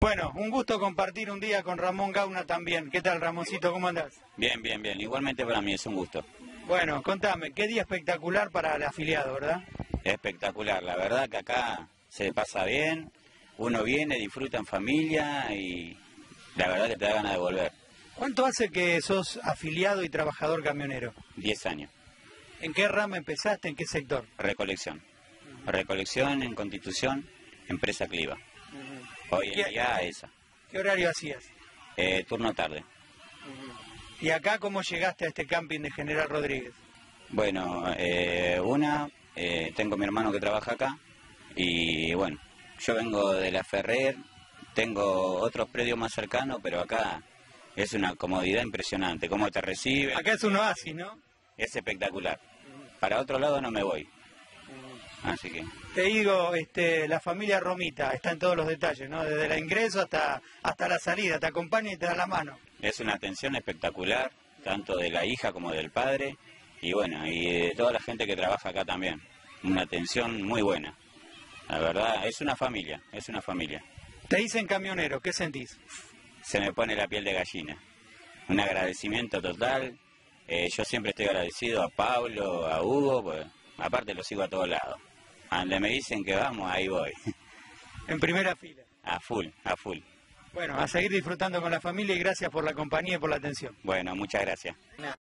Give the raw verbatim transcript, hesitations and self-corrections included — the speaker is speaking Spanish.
Bueno, un gusto compartir un día con Ramón Gauna también. ¿Qué tal, Ramoncito? ¿Cómo andás? Bien, bien, bien. Igualmente para mí es un gusto. Bueno, contame, qué día espectacular para el afiliado, ¿verdad? Espectacular. La verdad que acá se pasa bien, uno viene, disfruta en familia y la verdad que te da ganas de volver. ¿Cuánto hace que sos afiliado y trabajador camionero? Diez años. ¿En qué rama empezaste? ¿En qué sector? Recolección. Recolección en Constitución, empresa Cliva. Hoy en día esa. ¿Qué horario hacías? Eh, turno tarde. ¿Y acá cómo llegaste a este camping de General Rodríguez? Bueno, eh, una, eh, tengo mi hermano que trabaja acá y bueno, yo vengo de la Ferrer, tengo otros predios más cercanos, pero acá es una comodidad impresionante, cómo te reciben. Acá es un oasis, ¿no? Es espectacular. Para otro lado no me voy. Así que... Te digo, este, la familia Romita está en todos los detalles, ¿no? Desde el ingreso hasta, hasta la salida, te acompaña y te da la mano. Es una atención espectacular, tanto de la hija como del padre, y bueno, y de toda la gente que trabaja acá también. Una atención muy buena. La verdad, es una familia, es una familia. Te dicen camionero, ¿qué sentís? Se me pone la piel de gallina. Un agradecimiento total. Eh, yo siempre estoy agradecido a Pablo, a Hugo, pues, aparte lo sigo a todos lados. A donde me dicen que vamos, ahí voy. En primera fila. A full, a full. Bueno, a seguir disfrutando con la familia y gracias por la compañía y por la atención. Bueno, muchas gracias.